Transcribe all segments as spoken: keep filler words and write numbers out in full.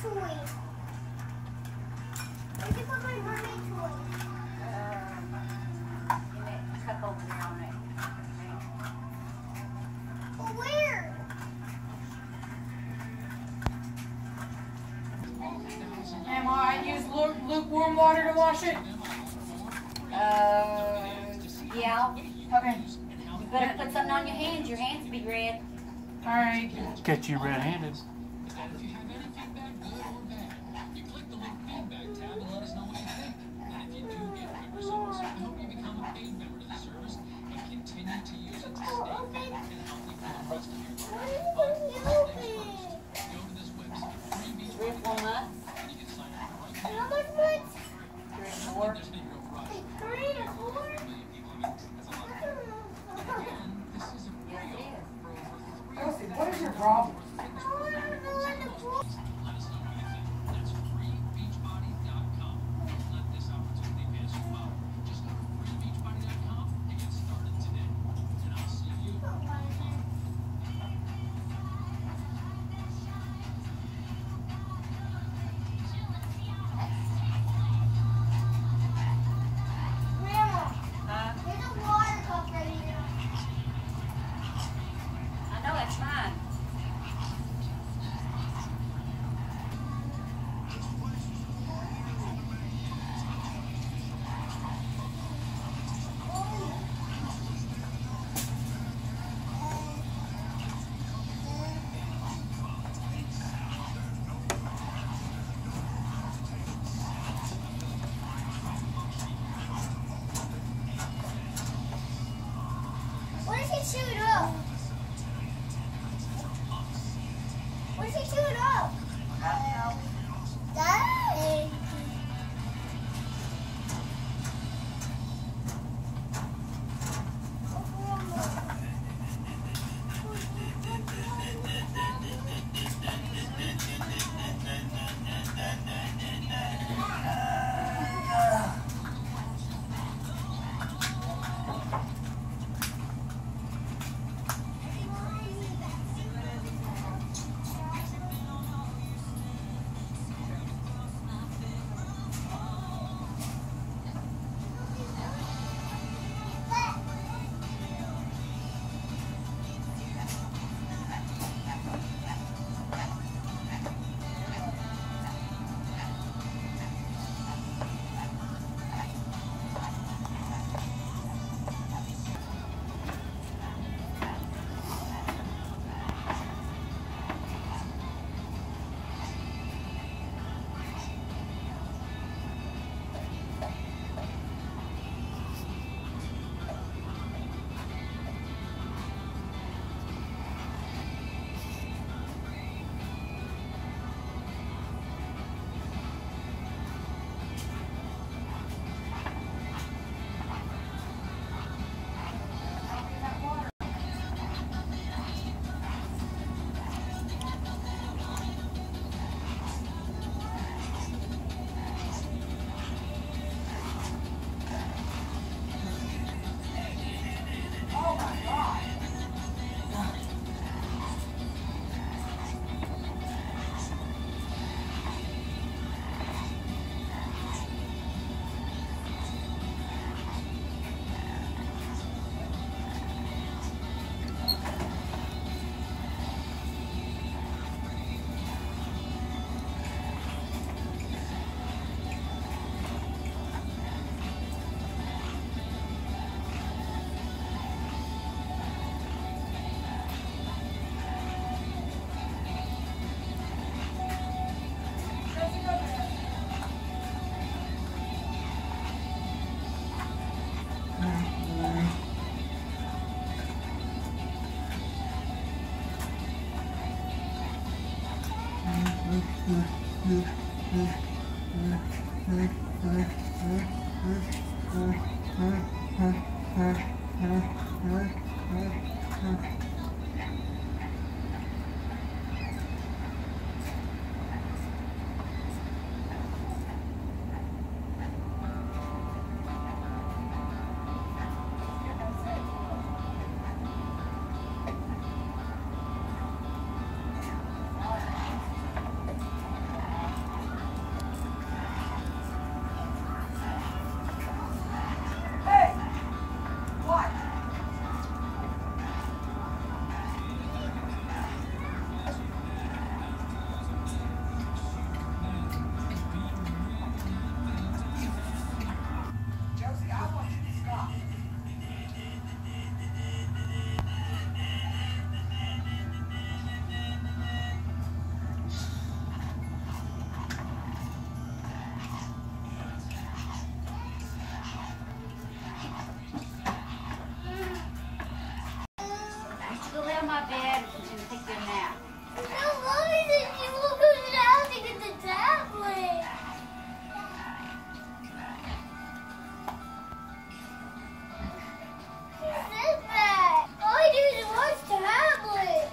toy? Where'd you put my mermaid toy? Uh, in that cup over there on it. Well, where? Am I use lu lukewarm water to wash it? Uh, yeah. Okay. You better put something on your hands. Your hands be red. All right. Catch you red-handed. Three or four months. How much months? Three or four. Three or four? Yes, it is. Kelsey, what is your problem? I want to go in the pool. Grandma, Huh? there's a water cup right here. I know it's mine. What does he chew it up? What does he chew it up? I don't know. Dang. on my bed and take your nap. No, Mommy said she won't go to the house to get the tablet. She said that. All I do is watch tablet.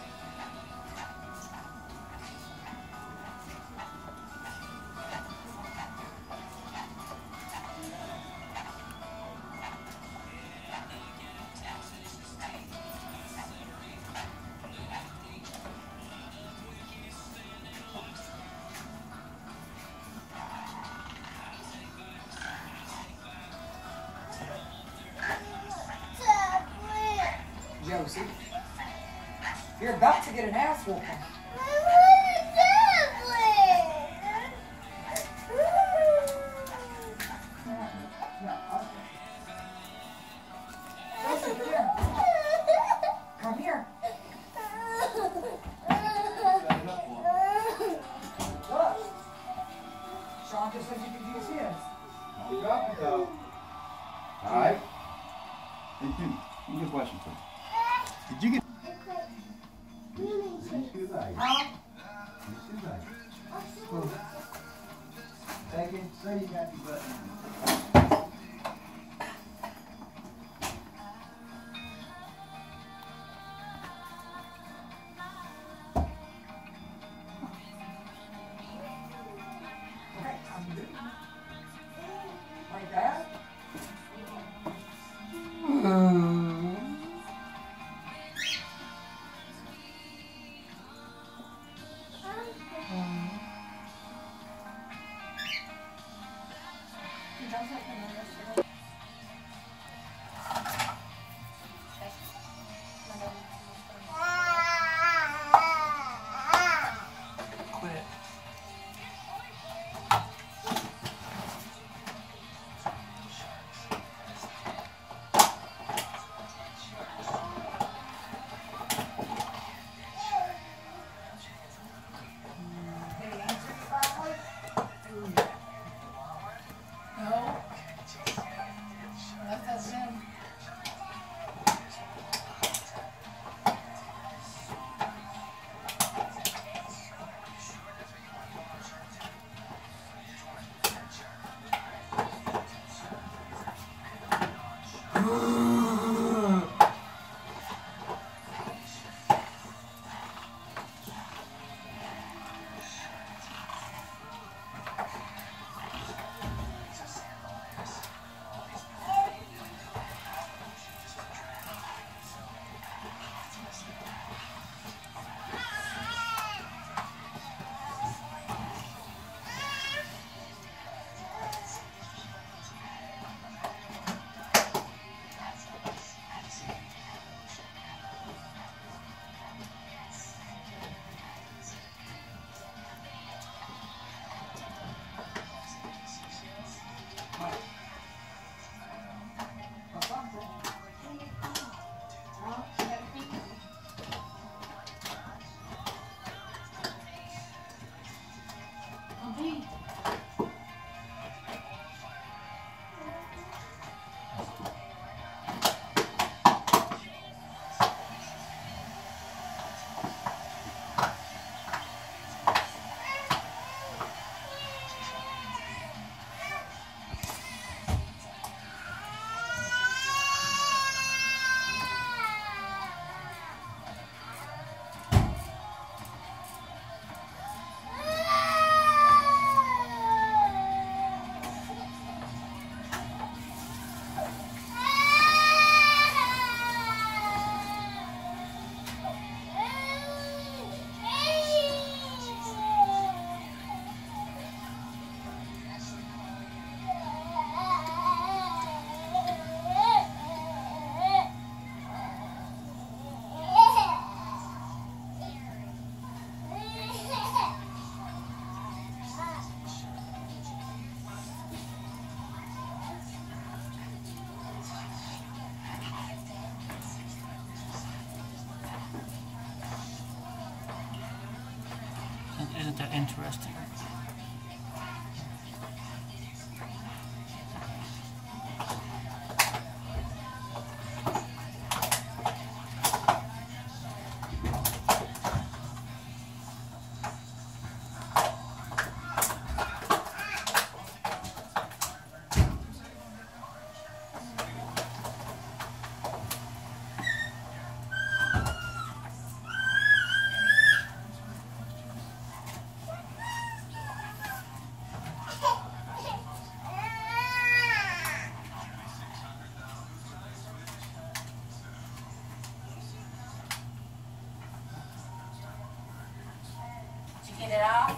Josie, you're about to get an ass whooping. I want a tablet. Josie, come here. Come here. Look. Sean just said you could use his. Don't drop it though. Alright? Hey Tim, let me get a question for you. Did you get these shoes out? Huh? These shoes out. Take it, say you got your button. Okay, I'm good. Like that? Quit. No. That's that's him. Isn't that interesting? get it off?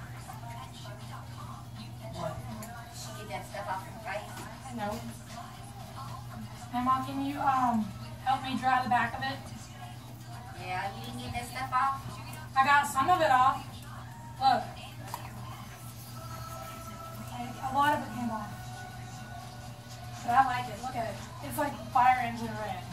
What? Get that stuff off your face. No. Grandma, can you um help me dry the back of it? Yeah, you didn't get that stuff off? I got some of it off. Look. Like, a lot of it came off. But I like it. Look at it. It's like fire engine red.